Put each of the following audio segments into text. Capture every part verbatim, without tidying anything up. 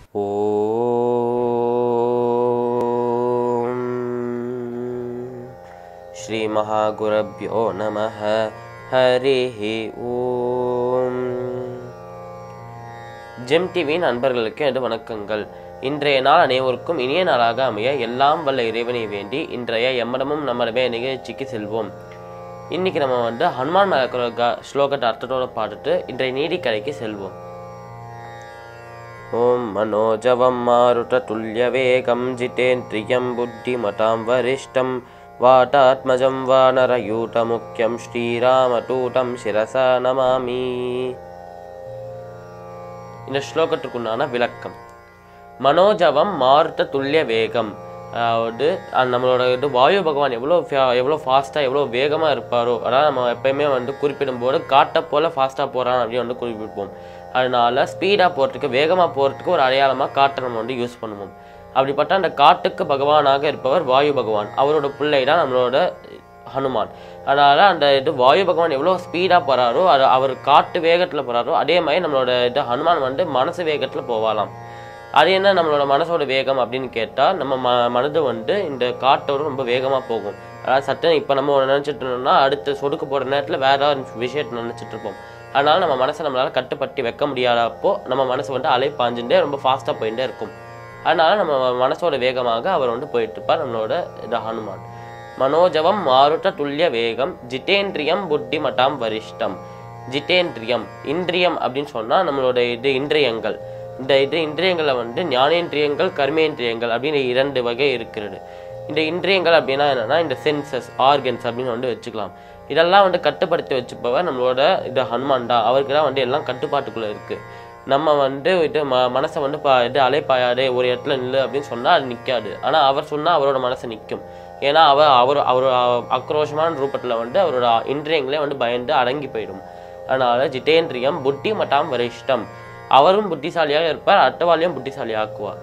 ஓம் ஸ்ரீ மகாகுருப்யோ நமஹ. ஹரிஹி ஓம். ஜெம் டிவியின் நண்பர்களுக்கு எனது வணக்கங்கள். இன்றைய நாள் அனைவருக்கும் இனிய நாளாக அமைய எல்லாம் வல்ல இறைவனை வேண்டி இன்றைய எம்மடமும் நம்மடமே நிகழ்ச்சிக்கு செல்வோம். இன்னைக்கு நம்ம வந்து ஹனுமான் மேல ஸ்லோகத்தை அர்த்தத்தோட பாட்டுட்டு இன்றைய நீதி கதைக்கு செல்வோம். ஓம் மனோஜவம் மாருட துல்லிய வேகம் ஜிதேந்திரியம் புத்திமதாம் வரிஷ்டம் வாடாத்மஜம் வானரயூட முக்கியம் ஸ்ரீராமதூதம் சிரசா நமாமி. இந்த ஸ்லோகத்துக்குண்டான விளக்கம். மனோஜவம் மாருட துல்லிய வேகம், அதாவது நம்மளோட இது வாயு பகவான் எவ்வளோ எவ்வளோ ஃபாஸ்ட்டாக எவ்வளோ வேகமாக இருப்பாரோ, அதாவது நம்ம எப்பயுமே வந்து குறிப்பிடும்போது காட்டை போல் ஃபாஸ்ட்டாக போகிறான் அப்படின்னு வந்து குறிப்பிடுவோம். அதனால ஸ்பீடாக போகிறதுக்கு வேகமாக போகிறதுக்கு ஒரு அடையாளமாக காட்டை நம்ம வந்து யூஸ் பண்ணுவோம். அப்படிப்பட்ட அந்த காட்டுக்கு பகவானாக இருப்பவர் வாயு பகவான். அவரோட பிள்ளை தான் நம்மளோட ஹனுமான். அதனால் அந்த இது வாயு பகவான் எவ்வளோ ஸ்பீடாக போகிறாரோ, அது அவர் காட்டு வேகத்தில் போகிறாரோ, அதே மாதிரி நம்மளோட இது ஹனுமான் வந்து மனசு வேகத்தில் போகலாம். அது என்ன நம்மளோட மனசோட வேகம் அப்படின்னு கேட்டால், நம்ம ம மனது வந்து இந்த காட்டோடு ரொம்ப வேகமாக போகும். அதாவது சட்டம் இப்போ நம்ம நினச்சிட்டு இருந்தோம்னா அடுத்த சொடுக்கு போகிற நேரத்தில் வேற ஏதாவது விஷயத்தை நினச்சிட்டு இருப்போம். அதனால் நம்ம மனசை நம்மளால் கட்டுப்பட்டு வைக்க முடியாதப்போ நம்ம மனசு வந்து அலை பாஞ்சுட்டே ரொம்ப ஃபாஸ்ட்டாக போயிட்டே இருக்கும். அதனால் நம்ம மனசோட வேகமாக அவர் வந்து போயிட்டுருப்பார் நம்மளோட இது ஹனுமான். மனோஜவம் மாருட துல்லிய வேகம் ஜிதேந்திரியம் புத்திமதாம் வரிஷ்டம். ஜிதேந்திரியம் இந்திரியம் அப்படின்னு சொன்னால் நம்மளோட இது இந்திரியங்கள். இந்த இது இந்திரியங்களை வந்து ஞானேந்திரியங்கள் கர்மேந்திரியங்கள் அப்படின்னு இரண்டு வகை இருக்கிறது. இந்த இந்திரியங்கள் அப்படின்னா என்னென்னா இந்த சென்சஸ் ஆர்கன்ஸ் அப்படின்னு வந்து வச்சுக்கலாம். இதெல்லாம் வந்து கட்டுப்படுத்தி வச்சுப்பவர் நம்மளோட இது ஹனுமான் தான். அவருக்கு தான் வந்து எல்லாம் கட்டுப்பாட்டுக்குள்ளே இருக்குது. நம்ம வந்து இது ம மனசை வந்து பா இது அலைப்பாயாதே ஒரு இடத்துல நில்லு அப்படின்னு சொன்னால் அது நிற்காது. ஆனால் அவர் சொன்னால் அவரோட மனசு நிற்கும். ஏன்னா அவர் அவர் அவர் ஆக்ரோஷமான ரூபத்தில் வந்து அவரோட இந்திரியங்களே வந்து பயந்து அடங்கி போயிடும். அதனால் ஜிதேந்திரியம் புத்தி மட்டாம் வரிஷ்டம். அவரும் புத்திசாலியாக இருப்பார், அட்டவாளியும் புத்திசாலியாக்குவார்.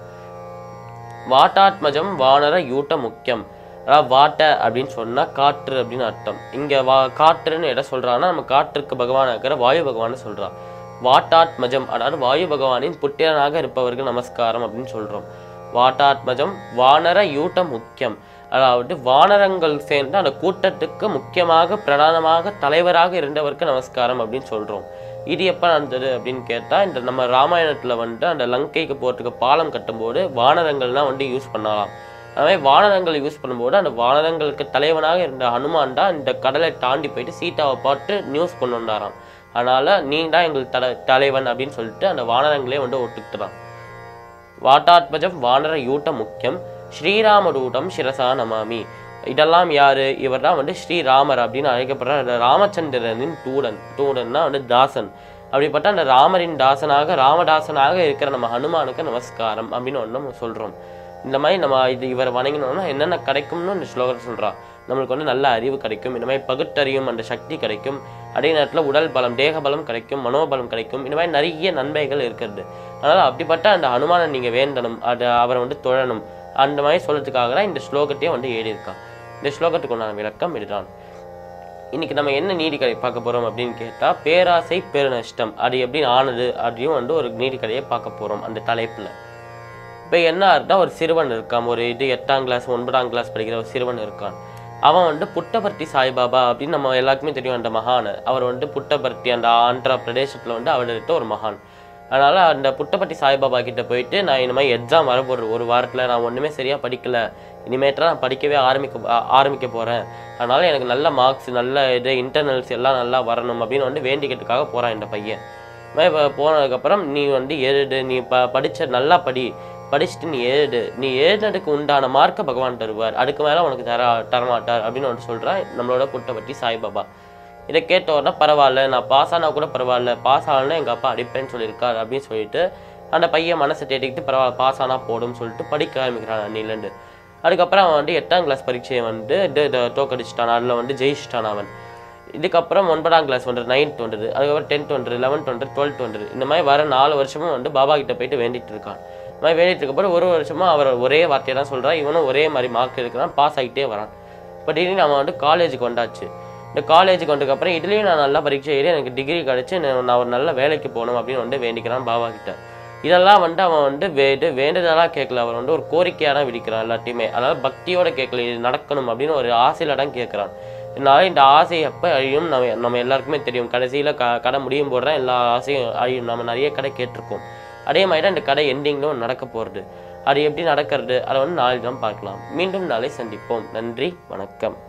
வாட்டாத்மஜம் வானர யூட்ட முக்கியம். அதாவது வாட்ட அப்படின்னு சொன்னால் காற்று அப்படின்னு அர்த்தம். இங்கே வா காற்றுன்னு எதை சொல்கிறான்னா நம்ம காற்றுக்கு பகவான் இருக்கிற வாயு பகவானை சொல்கிறான். வாட்டாத்மஜம் அதாவது வாயு பகவானின் புத்திரனாக இருப்பவர்கள் நமஸ்காரம் அப்படின்னு சொல்கிறோம். வாட்டாத்மஜம் வானர யூட்ட முக்கியம். அதாவது வானரங்கள் சேர்ந்து அந்த கூட்டத்துக்கு முக்கியமாக பிரதானமாக தலைவராக இருந்தவருக்கு நமஸ்காரம் அப்படின்னு சொல்கிறோம். இது எப்போ நடந்தது அப்படின்னு கேட்டால், இந்த நம்ம ராமாயணத்தில் வந்து அந்த லங்கைக்கு போகிறதுக்கு பாலம் கட்டும்போது வானரங்கள்லாம் வந்து யூஸ் பண்ணலாம். அதுமாதிரி வானரங்கள் யூஸ் பண்ணும்போது அந்த வானரங்களுக்கு தலைவனாக இருந்த ஹனுமான் தான் இந்த கடலை தாண்டி போயிட்டு சீதாவை பார்த்து நியூஸ் கொண்டு வந்தாராம். அதனால் நீ தான் எங்களுக்கு தலை தலைவன் அப்படின்னு சொல்லிட்டு அந்த வானரங்களே வந்து ஒட்டுக்கிறான். வாட்டாத்மஜம் வானர யூட்ட முக்கியம் ஸ்ரீராமதூதம் சிரசா நமாமி. இதெல்லாம் யாரு? இவர் தான் வந்து ஸ்ரீராமர் அப்படின்னு அழைக்கப்படுற ராமச்சந்திரனின் தூடன். தூடன்னா வந்து தாசன். அப்படிப்பட்ட அந்த ராமரின் தாசனாக ராமதாசனாக இருக்கிற நம்ம ஹனுமானுக்கு நமஸ்காரம் அப்படின்னு ஒன்று நம்ம சொல்கிறோம். இந்த மாதிரி நம்ம இது இவரை வணங்கினோம்னா என்னென்ன கிடைக்கும்னு இந்த ஸ்லோகத்தை சொல்கிறான். நம்மளுக்கு வந்து நல்ல அறிவு கிடைக்கும், இந்த மாதிரி பகுத்தறியும் அந்த சக்தி கிடைக்கும், அதே நேரத்தில் உடல் பலம் தேக பலம் கிடைக்கும், மனோபலம் கிடைக்கும், இந்த மாதிரி நிறைய நன்மைகள் இருக்கிறது. அதனால் அப்படிப்பட்ட அந்த ஹனுமானை நீங்கள் வேண்டணும், அதை அவரை வந்து தொழணும், அந்த மாதிரி சொல்கிறதுக்காக தான் இந்த ஸ்லோகத்தையும் வந்து எழுதியிருக்கான். இந்த ஸ்லோகத்துக்கு உண்டான விளக்கம் இதுதான். இன்னைக்கு நம்ம என்ன நீதி கதை பார்க்க போகிறோம் அப்படின்னு கேட்டால், பேராசை பெருநஷ்டம் அது எப்படின்னு ஆனது அப்படியும் வந்து ஒரு நீதி கதையை பார்க்க போகிறோம் அந்த தலைப்பில். இப்போ என்ன இருந்தால் ஒரு சிறுவன் இருக்கான், ஒரு இது எட்டாம் கிளாஸ் ஒன்பதாம் கிளாஸ் படிக்கிற ஒரு சிறுவன் இருக்கான். அவன் வந்து புட்டபர்த்தி சாய்பாபா அப்படின்னு நம்ம எல்லாருக்குமே தெரியும் அந்த மகான். அவர் வந்து புட்டபர்த்தி அந்த ஆந்திரா பிரதேசத்தில் வந்து அவர்கிட்ட ஒரு மகான். அதனால் அந்த புட்டபர்த்தி சாய்பாபா கிட்டே போயிட்டு, நான் இந்த மாதிரி எக்ஸாம் வரப்போடுற ஒரு வாரத்தில் நான் ஒன்றுமே சரியாக படிக்கலை, இனிமேட்டு நான் படிக்கவே ஆரம்பிக்க ஆரம்பிக்க போகிறேன், அதனால் எனக்கு நல்ல மார்க்ஸ் நல்ல இது இன்டர்னல்ஸ் எல்லாம் நல்லா வரணும் அப்படின்னு வந்து வேண்டிக்கிறதுக்காக போகிறான் இந்த பையன். இப்போ போனதுக்கப்புறம் நீ வந்து எழுது, நீ ப படித்த நல்லா படி, படிச்சுட்டு நீ எழுது, நீ எழுதுனதுக்கு உண்டான மார்க்கை பகவான் தருவார், அதுக்கு மேலே உனக்கு தர தரமாட்டார் அப்படின்னு வந்து சொல்கிறான் நம்மளோட புட்டபர்த்தி சாய்பாபா. இதை கேட்டோன்னா பரவாயில்ல, நான் பாஸ் ஆனால் கூட பரவாயில்ல, பாஸ் ஆகலன்னா எங்கள் அப்பா அடிப்பேன்னு சொல்லியிருக்கார் அப்படின்னு சொல்லிட்டு அந்த பையன் மனசை தேடிக்கிட்டு பரவாயில்ல பாஸ் ஆனால் போடும்னு சொல்லிட்டு படிக்க ஆரம்பிக்கிறான் அன்னிலேருந்து. அதுக்கப்புறம் அவன் வந்து எட்டாம் கிளாஸ் பரீட்சையை வந்து இது இதை தோக்கடிச்சிட்டான், அதில் வந்து ஜெயிச்சிட்டான் அவன். இதுக்கப்புறம் ஒன்பதாம் கிளாஸ் வந்துடுது, நைன்த் வந்துடுது, அதுக்கப்புறம் டென்த் வந்துடுது, லெவன்த் வந்துடுது, டுவெல்த் வந்துடுது. இந்த மாதிரி வர நாலு வருஷமும் வந்து பாபா கிட்ட போயிட்டு வேண்டிகிட்டு இருக்கான். இந்த மாதிரி வேண்டிட்டு இருக்கப்போ ஒரு வருஷமாக அவர் ஒரே வார்த்தையை தான் சொல்கிறான், இவனும் ஒரே மாதிரி மார்க் எடுக்கிறான், பாஸ் ஆகிட்டே வரான். பட் இனி நம்ம வந்து காலேஜுக்கு வந்தாச்சு. இந்த காலேஜுக்கு வந்ததுக்கப்புறம் இதுலேயும் நான் நல்லா பரீட்சை எழுதி எனக்கு டிகிரி கிடச்சி நான் ஒரு நல்ல வேலைக்கு போகணும் அப்படின்னு வந்து வேண்டிக்கிறான் பாபா கிட்ட. இதெல்லாம் வந்து அவன் வந்து வேண்டு வேண்டுதலாக கேட்கல, அவர் வந்து ஒரு கோரிக்கையாக தான் விதிக்கிறான் எல்லாத்தையுமே. அதனால் பக்தியோட கேட்கல, இது நடக்கணும் அப்படின்னு ஒரு ஆசையில் தான் கேட்குறான். இதனால இந்த ஆசை எப்போ அழியும் நம்ம நம்ம எல்லாருக்குமே தெரியும். கடைசியில் க கடை முடியும் போது தான் எல்லா ஆசையும் அழியும். நம்ம நிறைய கடை கேட்டிருக்கோம். அதே மாதிரி தான் இந்த கடை எண்டிங்லும் நடக்க போகிறது. அது எப்படி நடக்கிறது அதை வந்து நாளை தான் பார்க்கலாம். மீண்டும் நாளை சந்திப்போம். நன்றி, வணக்கம்.